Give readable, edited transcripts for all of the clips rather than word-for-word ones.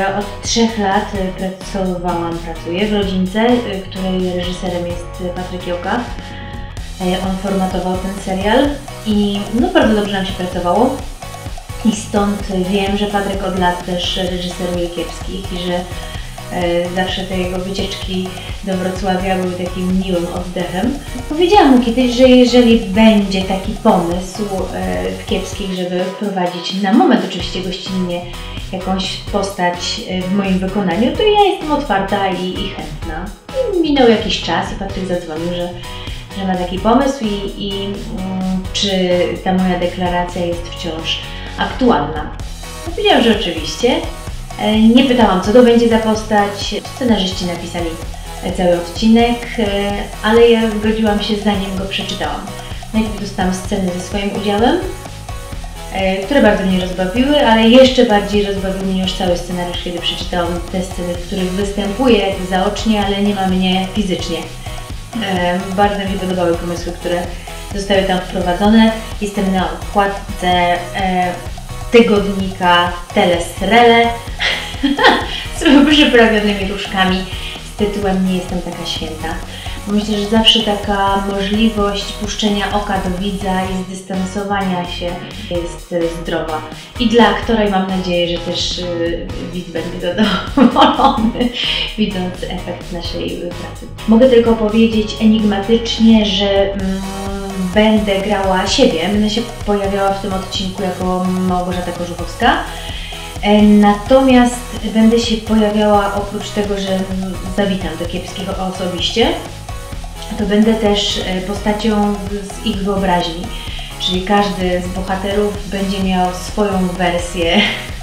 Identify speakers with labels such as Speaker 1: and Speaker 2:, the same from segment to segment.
Speaker 1: Od 3 lat pracuję w Rodzince, której reżyserem jest Patryk Jałka. On formatował ten serial i no, bardzo dobrze nam się pracowało. I stąd wiem, że Patryk od lat też reżyseruje Kiepskich i że zawsze te jego wycieczki do Wrocławia były takim miłym oddechem. Powiedziałam mu kiedyś, że jeżeli będzie taki pomysł w Kiepskich, żeby wprowadzić na moment oczywiście gościnnie jakąś postać w moim wykonaniu, to ja jestem otwarta i chętna. I minął jakiś czas i Patryk zadzwonił, że ma taki pomysł i czy ta moja deklaracja jest wciąż aktualna. Powiedziałam, że oczywiście. Nie pytałam, co to będzie za postać. Scenarzyści napisali cały odcinek, ale ja zgodziłam się, zanim go przeczytałam. Najpierw dostałam sceny ze swoim udziałem, które bardzo mnie rozbawiły, ale jeszcze bardziej rozbawił mnie już cały scenariusz, kiedy przeczytałam te sceny, w których występuję zaocznie, ale nie ma mnie fizycznie. Bardzo mi się podobały pomysły, które zostały tam wprowadzone. Jestem na okładce tygodnika Telesrele z przyprawionymi różkami z tytułem Nie jestem taka święta. Myślę, że zawsze taka możliwość puszczenia oka do widza i zdystansowania się jest zdrowa. I dla aktora i mam nadzieję, że też widz będzie zadowolony, widząc efekt naszej pracy. Mogę tylko powiedzieć enigmatycznie, że będę grała siebie. Będę się pojawiała w tym odcinku jako Małgorzata Kożuchowska. Natomiast będę się pojawiała, oprócz tego, że zawitam do Kiepskich osobiście, to będę też postacią z ich wyobraźni. Czyli każdy z bohaterów będzie miał swoją wersję,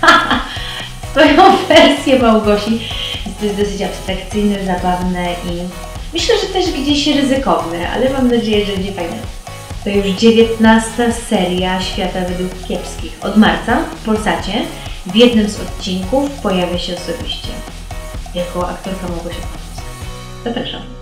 Speaker 1: Małgosi. To jest dosyć abstrakcyjne, zabawne i myślę, że też gdzieś ryzykowne, ale mam nadzieję, że będzie fajne. To już 19. seria Świata według Kiepskich. Od marca w Polsacie w jednym z odcinków pojawia się osobiście jako aktorka Małgosia Kożuchowska. Zapraszam.